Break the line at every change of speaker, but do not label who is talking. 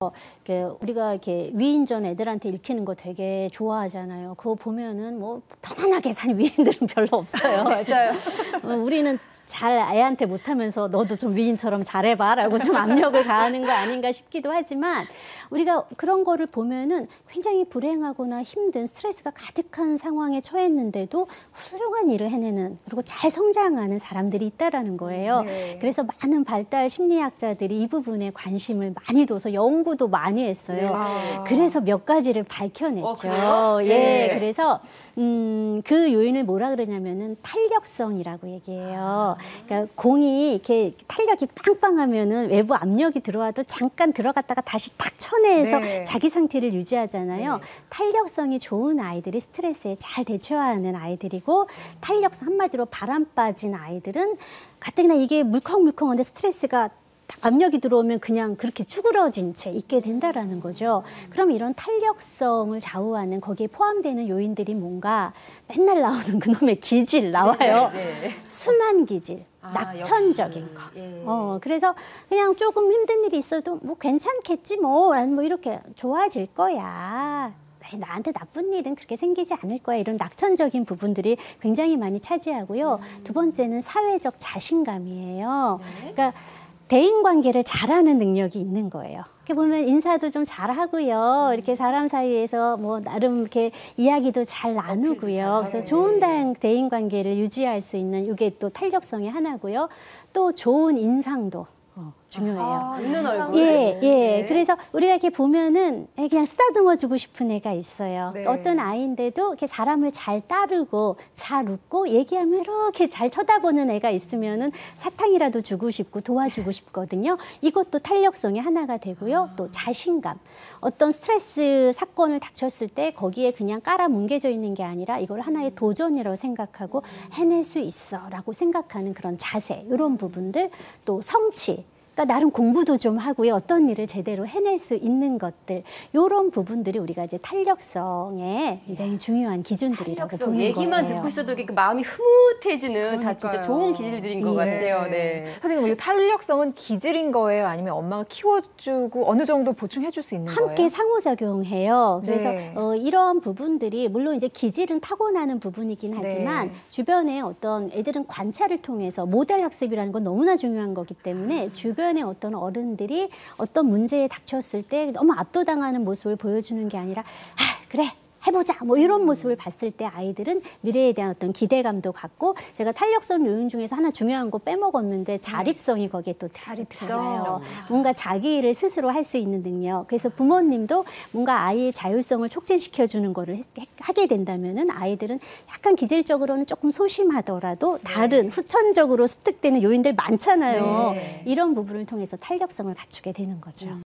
우리가 이렇게 위인전 애들한테 읽히는 거 되게 좋아하잖아요. 그거 보면은 뭐 편안하게 산 위인들은 별로 없어요.
맞아요.
우리는 잘 애한테 못하면서 너도 좀 위인처럼 잘해봐라고 좀 압력을 가하는 거 아닌가 싶기도 하지만 우리가 그런 거를 보면은 굉장히 불행하거나 힘든 스트레스가 가득한 상황에 처했는데도 훌륭한 일을 해내는 그리고 잘 성장하는 사람들이 있다라는 거예요.
네.
그래서 많은 발달 심리학자들이 이 부분에 관심을 많이 둬서 연구도 많이 했어요.
네.
그래서 몇 가지를 밝혀냈죠.
그래요?
예,
네.
그래서 그 요인을 뭐라 그러냐면은 탄력성이라고 얘기해요. 그러니까 공이 이렇게 탄력이 빵빵하면은 외부 압력이 들어와도 잠깐 들어갔다가 다시 탁 쳐내서
네.
자기 상태를 유지하잖아요.
네.
탄력성이 좋은 아이들이 스트레스에 잘 대처하는 아이들이고 탄력성 한마디로 바람 빠진 아이들은 가뜩이나 이게 물컹물컹한데 스트레스가 압력이 들어오면 그냥 그렇게 쭈그러진 채 있게 된다라는 거죠. 그럼 이런 탄력성을 좌우하는 거기에 포함되는 요인들이 뭔가 맨날 나오는 그놈의 기질 나와요.
네.
순한 기질, 낙천적인 거.
예.
그래서 그냥 조금 힘든 일이 있어도 뭐 괜찮겠지 뭐 이렇게 좋아질 거야. 나한테 나쁜 일은 그렇게 생기지 않을 거야. 이런 낙천적인 부분들이 굉장히 많이 차지하고요. 두 번째는 사회적 자신감이에요.
네.
그러니까 대인관계를 잘하는 능력이 있는 거예요. 이렇게 보면 인사도 좀 잘하고요. 이렇게 사람 사이에서 뭐 나름 이렇게 이야기도 잘 나누고요. 그래서 좋은 대인관계를 유지할 수 있는 이게 또 탄력성의 하나고요. 또 좋은 인상도 중요해요.
웃는 얼굴.
예.
네.
그래서 우리가 이렇게 보면은 그냥 쓰다듬어주고 싶은 애가 있어요.
네.
어떤 아이인데도 이렇게 사람을 잘 따르고 잘 웃고 얘기하면 이렇게 잘 쳐다보는 애가 있으면은 사탕이라도 주고 싶고 도와주고 싶거든요. 이것도 탄력성의 하나가 되고요. 또 자신감. 어떤 스트레스 사건을 닥쳤을 때 거기에 그냥 깔아 뭉개져 있는 게 아니라 이걸 하나의 도전이라고 생각하고 해낼 수 있어라고 생각하는 그런 자세. 이런 부분들. 또 성취. 그러니까 나름 공부도 좀 하고요. 어떤 일을 제대로 해낼 수 있는 것들. 이런 부분들이 우리가 이제 탄력성의 굉장히 중요한 기준들이라고 보는 거예요.
얘기만 듣고 있어도 이렇게 마음이 흐뭇해지는 다 진짜
그러니까요.
좋은 기질들인 것 같아요. 네.
선생님, 이 탄력성은 기질인 거예요? 아니면 엄마가 키워주고 어느 정도 보충해줄 수 있는
함께
거예요?
상호작용해요. 그래서
네.
이런 부분들이 물론 이제 기질은 타고나는 부분이긴 하지만
네.
주변에 어떤 애들은 관찰을 통해서 모델 학습이라는 건 너무나 중요한 거기 때문에 주변에 어떤 어른들이 어떤 문제에 닥쳤을 때 너무 압도당하는 모습을 보여주는 게 아니라 그래 해보자 뭐 이런 모습을 봤을 때 아이들은 미래에 대한 어떤 기대감도 갖고 제가 탄력성 요인 중에서 하나 중요한 거 빼먹었는데 자립성이 거기에 또 들어요. 뭔가 자기 일을 스스로 할 수 있는 능력. 그래서 부모님도 뭔가 아이의 자율성을 촉진시켜주는 거를 하게 된다면은 아이들은 약간 기질적으로는 조금 소심하더라도 다른 후천적으로 습득되는 요인들 많잖아요.
네.
이런 부분을 통해서 탄력성을 갖추게 되는 거죠.